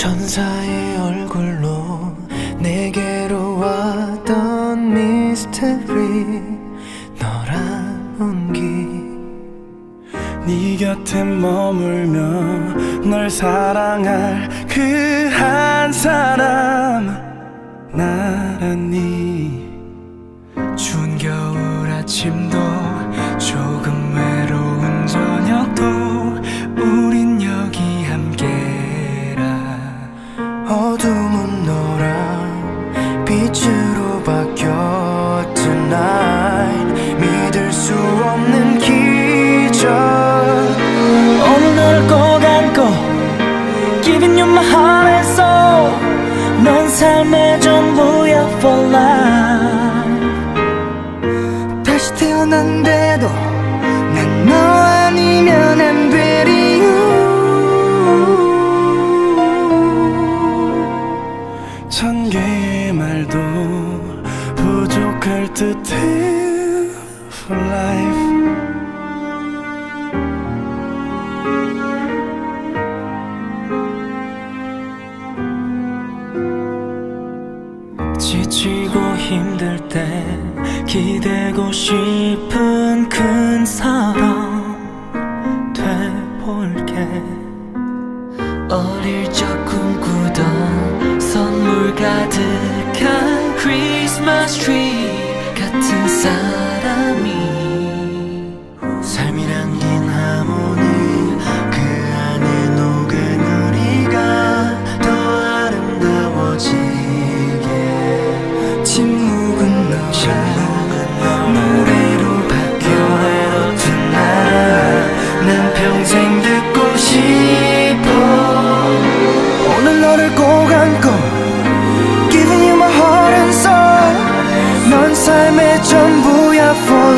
천사의 얼굴로 내게로 왔던 미스테리 너란 온기 네 곁에 머물며 널 사랑할 그 한 사람 나란히 추운 겨울 아침도 조금 외로운 저녁도 우린 여기 함께라 어둠은 노란 빛으로 바뀌어 tonight 믿을 수 없는 기적 오늘 너를 꼭 안고 Giving you my heart and soul 넌 삶의 전부야 for life 다시 태어난데도 난 너 아니면 안 되리 천 개의 말도 부족할 듯해 for life 지치고 힘들 때 기대고 싶은 큰 사람 돼볼게 어릴 적 꿈꾸던 선물 가득한 크리스마스 트리 같은 사람이 삶이 남긴 하모니 그 안에 녹은 우리가 더 아름다워지게 침묵은 너라 노래로 바뀌어 tonight 난 평생 듣고 싶어 오늘 너를 꼭 안고 Giving you my heart and soul 넌 삶의 전부야 for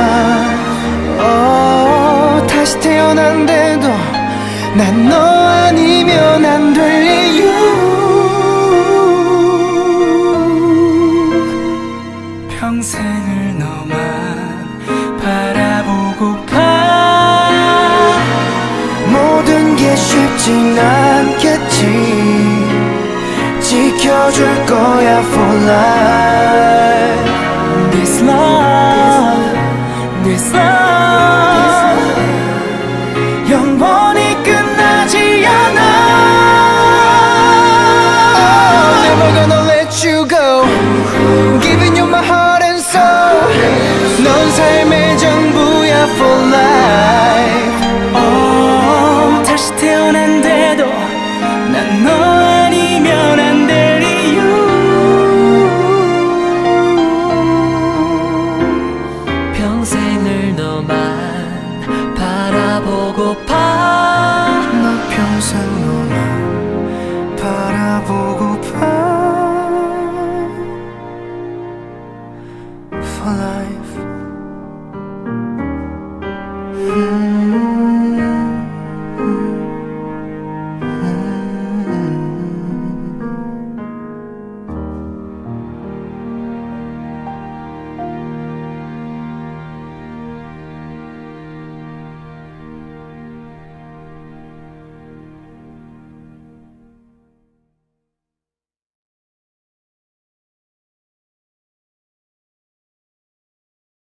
life 다시 태어난데도 난 너 아니면 안 될 이유 평생을 너만 바라보고파 모든 게 쉽진 않겠지 지켜줄 거야 for life